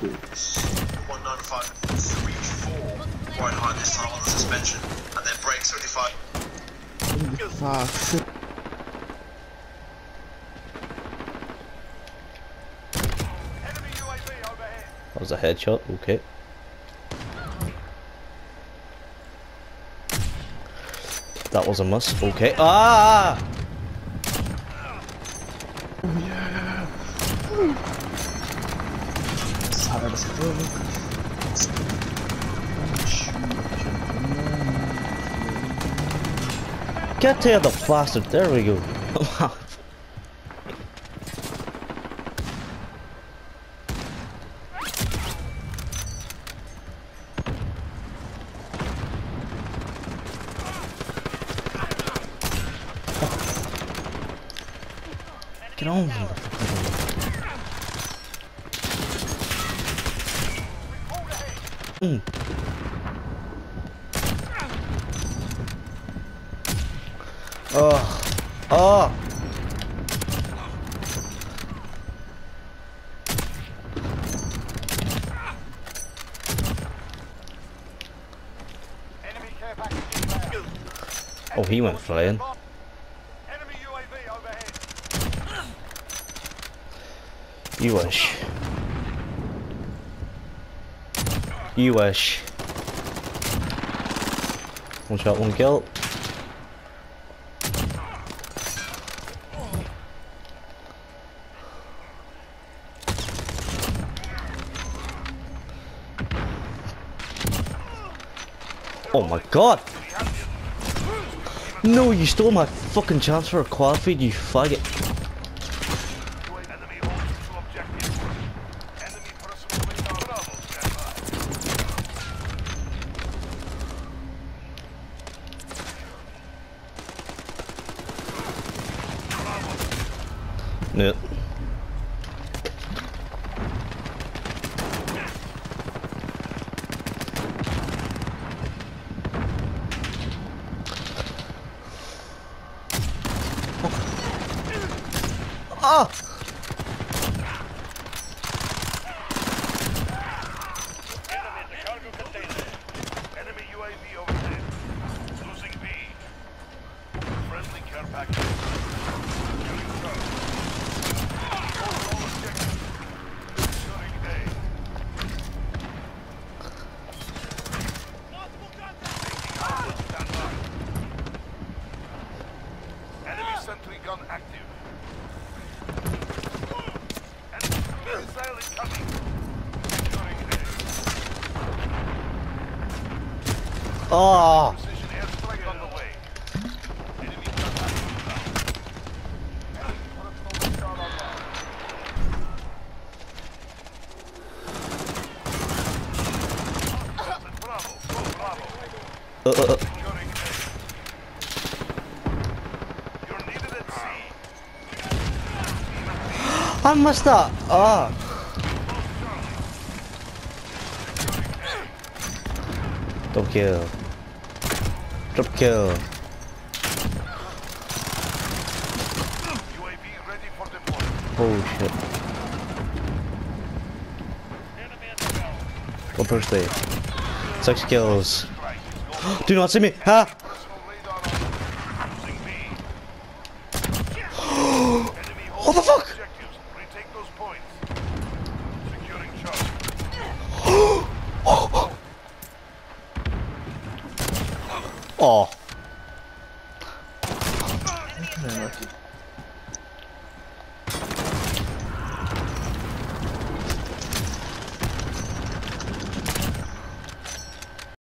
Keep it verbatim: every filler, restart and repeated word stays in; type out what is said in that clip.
one nine five three four right high this time on the suspension, and then brake seventy-five. Fuck. That was a headshot, okay. That was a miss, okay. Ah! Oh yeah! It's hard as fuck. Get to the bastard, there we go. Get on. Mm. Oh. Oh. Oh, he went flying. You wish. You wish. One shot, one kill. Oh my god! No, you stole my fucking chance for a quad feed, you faggot. No. Ah! Enemy U A V overhead. Losing B. Friendly care package. Enemy sentry gun active. Enemy missile incoming. Securing A. Oh! Precision airstrike on the way. Enemy gun active. Enemy personal radar online. Bravo, go Bravo. Uh, uh, uh. Securing A. You're needed at sea. I missed that! Ah! Double kill. Triple kill. U A V ready for deployment. Oh shit. Go first day. Six kills. Do not see me! Ha! Personal radar on. Losing B. Enemy What the fuck? objectives. Retake those points. Securing Charlie. Oh. Yeah, lucky.